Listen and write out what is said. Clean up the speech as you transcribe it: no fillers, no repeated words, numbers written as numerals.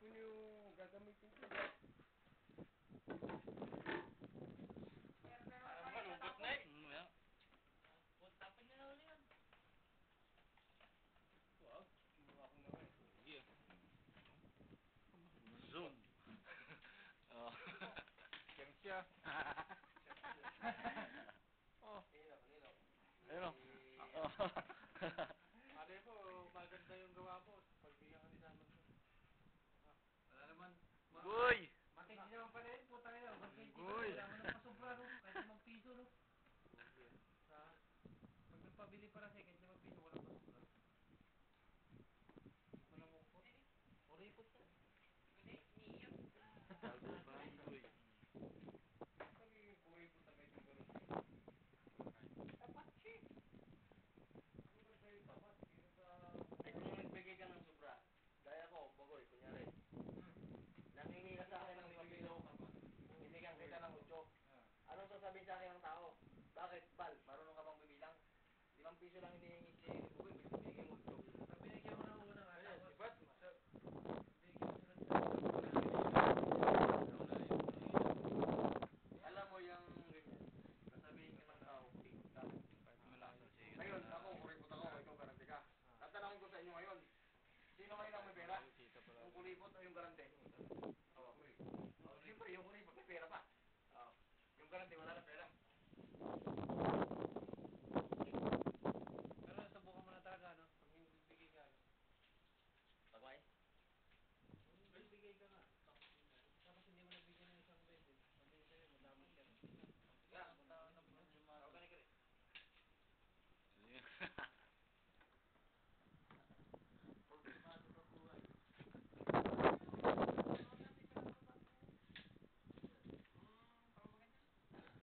niyo gagamitin ko. Parang malungkot na eh. Punta pa niya na ulit yan. Wow, kinuha ko na eh. Yeah. Zoom. Oh. Siyem siya. Oh. Ayun o. Oh. Ate po, maganda yung gawa mo. Pagbigyan ka ni Saman ko. Wala naman. Boy! Matig din naman pala yun, puta nila. Goy! Wala mo nang pasobra, no? Kahit 5 piso, no? Pag nagpabili para sa kahit 5 piso, walang pasobra. Walang mukot. Uripot ka. Tago pa nga, boy. Pagiging kuripot na medyo gano'n. Tapat siya. Ano ba sa'yo tapat? Ay kung nagbigay ka ng sobra, gaya ko, bagoy, kunyari. Nangingi ka sa akin ng 5 kilo, binigyan kita ng 8. Anong sasabihin sa akin ng tao? Bakit, Bal? Marunong ka bang bibilang? 5 piso lang hinihingi si